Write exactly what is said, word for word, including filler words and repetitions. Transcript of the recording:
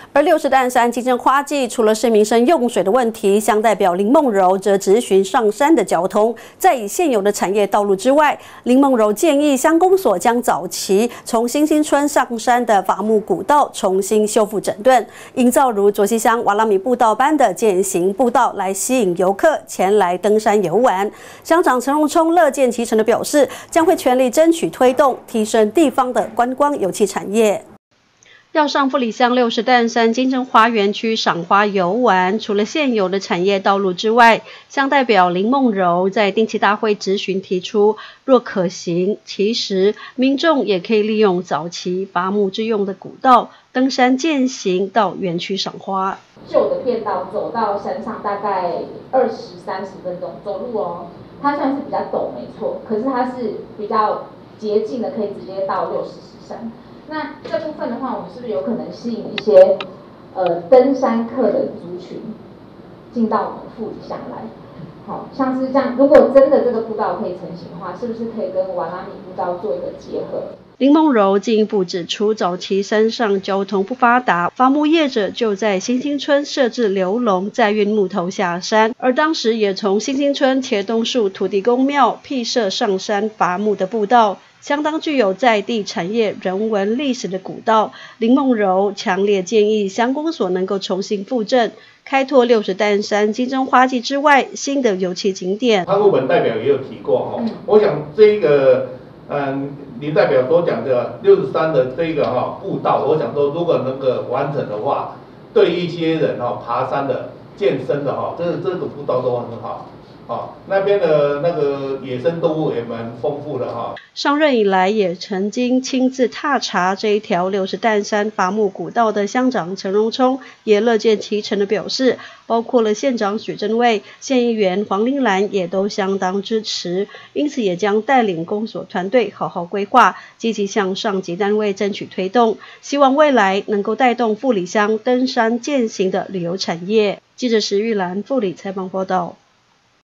而六十担山金针花季，除了是民生用水的问题，乡代表林梦柔则质询上山的交通。在以现有的产业道路之外，林梦柔建议乡公所将早期从新兴村上山的伐木古道重新修复整顿，营造如卓溪乡瓦拉米步道般的健行步道，来吸引游客前来登山游玩。乡长陈荣聪乐见其成的表示，将会全力争取推动提升地方的观光游憩产业。 要上富里乡六十担山金针花园区赏花游玩，除了现有的产业道路之外，乡代表林梦柔在定期大会质询提出，若可行，其实民众也可以利用早期伐木之用的古道登山健行到园区赏花。 旧的便道走到山上大概二十三十分钟走路哦，它算是比较陡没错，可是它是比较捷径的，可以直接到六十石山。 那这部分的话，我们是不是有可能吸引一些呃登山客的族群进到我们富里乡来？好像是这样，如果真的这个步道可以成型的话，是不是可以跟瓦拉米步道做一个结合？ 林梦柔进一步指出，早期山上交通不发达，伐木业者就在新兴村设置流笼，载运木头下山，而当时也从新兴村茄冬树土地公庙辟设上山伐木的步道。 相当具有在地产业、人文历史的古道，林梦柔强烈建议乡公所能够重新复振，开拓六十担山金针花季之外新的游憩景点。 潘副本代表也有提过哈、哦，嗯、我想这一个嗯林代表所讲的六十三的这一个哈、哦、步道，我想说如果能够完成的话，对一些人哈、哦、爬山的、健身的哈、哦，这这个步道都很好。 哦，那边的那个野生动物也蛮丰富的哈。 上任以来，也曾经亲自踏查这一条六十担山伐木古道的乡长陈荣聪，也乐见其成的表示，包括了县长许正卫、县议员黄玲兰也都相当支持，因此也将带领公所团队好好规划，积极向上级单位争取推动，希望未来能够带动富里乡登山健行的旅游产业。记者石玉兰富里采访报道。